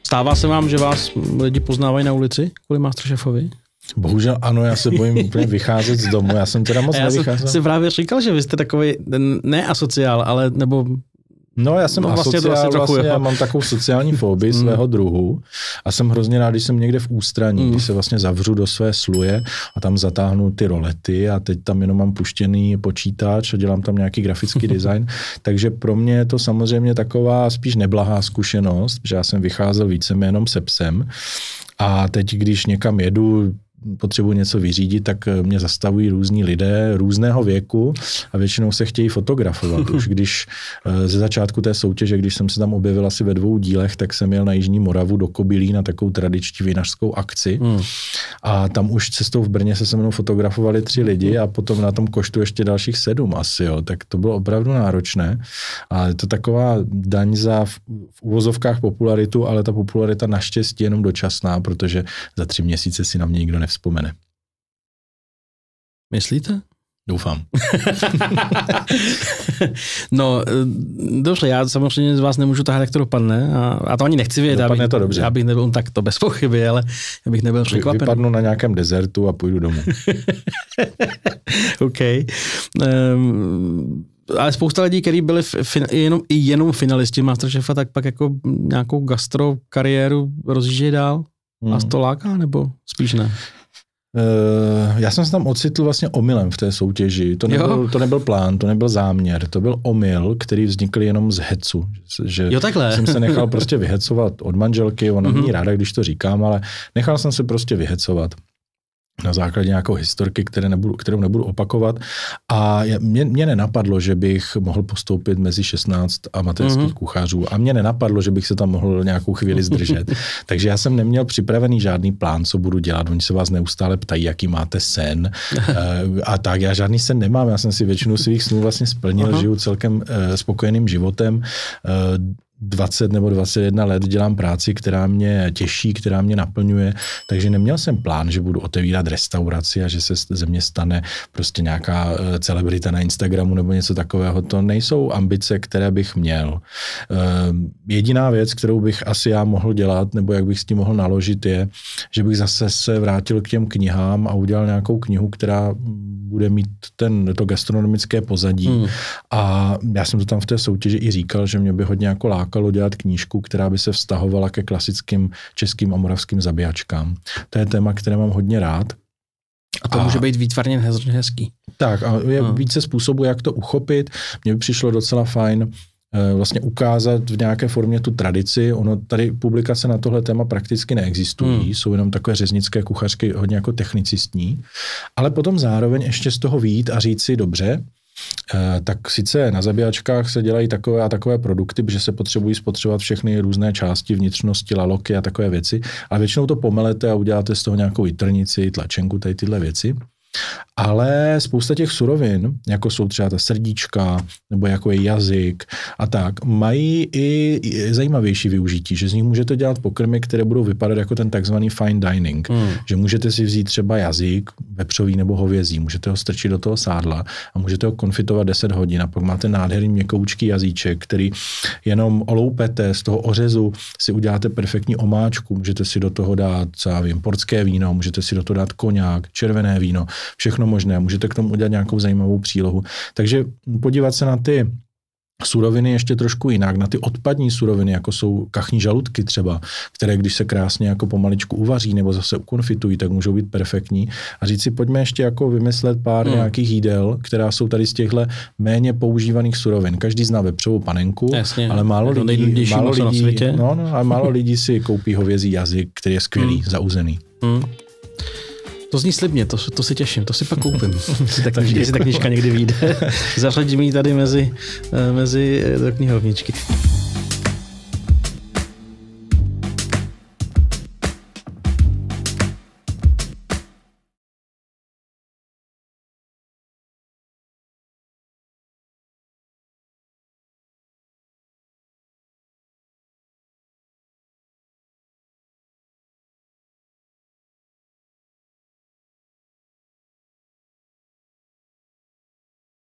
Stává se vám, že vás lidi poznávají na ulici kvůli Masterchefovi? Bohužel ano, já se bojím úplně vycházet z domu, já jsem teda moc nevycházel. Já jsem právě říkal, že vy jste takový, ne asociál, ale nebo... No já jsem asociál, vlastně já mám takovou sociální fobii svého druhu a jsem hrozně rád, když jsem někde v ústraní, když se vlastně zavřu do své sluje a tam zatáhnu ty rolety a teď tam jenom mám puštěný počítač a dělám tam nějaký grafický design, takže pro mě je to samozřejmě taková spíš neblahá zkušenost, že já jsem vycházel víceméně se psem a teď, když někam jedu, potřebuji něco vyřídit, tak mě zastavují různí lidé různého věku a většinou se chtějí fotografovat. Už když ze začátku té soutěže, když jsem se tam objevil asi ve 2 dílech, tak jsem jel na Jižní Moravu do Kobylí na takovou tradiční vinařskou akci a tam už cestou v Brně se mnou fotografovali 3 lidi a potom na tom koštu ještě dalších 7 asi, jo. Tak to bylo opravdu náročné a je to taková daň za v uvozovkách popularitu, ale ta popularita naštěstí jenom dočasná, protože za 3 měsíce si na mě nikdo nevzpomene. Myslíte? Doufám. No, dobře, já samozřejmě z vás nemůžu tahat, jak to dopadne a to ani nechci vědět. Dopadne to dobře. Já bych nebyl tak to bez pochyby, ale já bych nebyl překvapen. Vypadnu na nějakém dezertu a půjdu domů. OK. Ale spousta lidí, kteří byli jenom finalisti Masterchefa, tak pak jako nějakou gastro kariéru rozjíždějí dál? Vás to láká, nebo spíš ne? Já jsem se tam ocitl vlastně omylem v té soutěži. To nebyl plán, to nebyl záměr, to byl omyl, který vznikl jenom z hecu. Že takhle. Jsem se nechal prostě vyhecovat od manželky, ona není ráda, když to říkám, ale nechal jsem se prostě vyhecovat na základě nějakou historky, kterou nebudu opakovat. A mě nenapadlo, že bych mohl postoupit mezi 16 amatérských kuchařů a mě nenapadlo, že bych se tam mohl nějakou chvíli zdržet. Takže já jsem neměl připravený žádný plán, co budu dělat. Oni se vás neustále ptají, jaký máte sen. A tak, já žádný sen nemám. Já jsem si většinu svých snů vlastně splnil, žiju celkem spokojeným životem. 20 nebo 21 let dělám práci, která mě těší, která mě naplňuje, takže neměl jsem plán, že budu otevírat restauraci a že se ze mě stane prostě nějaká celebrita na Instagramu nebo něco takového. To nejsou ambice, které bych měl. Jediná věc, kterou bych asi já mohl dělat, nebo jak bych s tím mohl naložit, je, že bych zase se vrátil k těm knihám a udělal nějakou knihu, která bude mít to gastronomické pozadí. A já jsem to tam v té soutěži i říkal, že mě by hodně jako lákalo dělat knížku, která by se vztahovala ke klasickým českým a moravským zabíjačkám. To je téma, které mám hodně rád. A to může být výtvarně hezký. Tak a je více způsobů, jak to uchopit. Mně by přišlo docela fajn vlastně ukázat v nějaké formě tu tradici. Ono tady publikace na tohle téma prakticky neexistují, jsou jenom takové řeznické kuchařky hodně jako technicistní, ale potom zároveň ještě z toho vyjít a říct si dobře, tak sice na zabíjačkách se dělají takové a takové produkty, protože se potřebují spotřebovat všechny různé části, vnitřnosti, laloky a takové věci, ale většinou to pomelete a uděláte z toho nějakou jitrnici, tlačenku, tady tyhle věci. Ale spousta těch surovin, jako jsou třeba ta srdíčka, nebo jako je jazyk a tak, mají i zajímavější využití, že z nich můžete dělat pokrmy, které budou vypadat jako ten takzvaný fine dining. Že můžete si vzít třeba jazyk, vepřový nebo hovězí, můžete ho strčit do toho sádla a můžete ho konfitovat 10 hodin a pak máte nádherný měkoučký jazyček, který jenom oloupete, z toho ořezu si uděláte perfektní omáčku, můžete si do toho dát, co já vím, portské víno, můžete si do toho dát koňák, červené víno, všechno možné. Můžete k tomu udělat nějakou zajímavou přílohu. Takže podívat se na ty suroviny ještě trošku jinak, na ty odpadní suroviny, jako jsou kachní žaludky třeba, které když se krásně jako pomaličku uvaří nebo zase ukonfitují, tak můžou být perfektní. A říct si, pojďme ještě jako vymyslet pár nějakých jídel, která jsou tady z těchto méně používaných surovin. Každý zná vepřovou panenku, ale málo lidí si koupí hovězí jazyk, který je skvělý, zauzený. To zní slibně, to si těším, to si pak koupím. Jestli ta knížka někdy vyjde. Zařadím ji tady mezi do knihovničky.